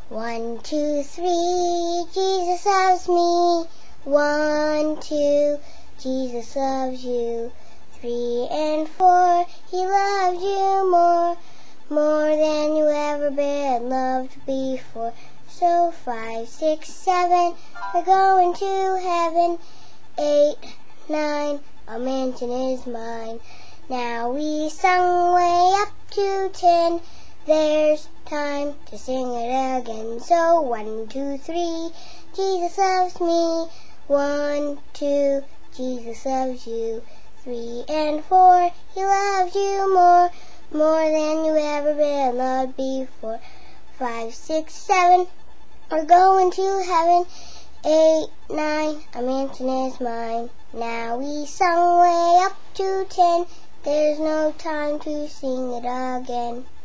1, 2, 3, Jesus loves me. 1, 2, Jesus loves you. 3 and 4, He loves you more than you ever been loved before. So 5, 6, 7, we're going to heaven. 8, 9, a mansion is mine. Now we sung way up to 10. There's time to sing it again. So 1, 2, 3, Jesus loves me. 1, 2, Jesus loves you. 3 and 4, He loves you more than you ever been loved before. 5, 6, 7, we're going to heaven. 8, 9, a mansion is mine. Now we sung way up to 10. There's no time to sing it again.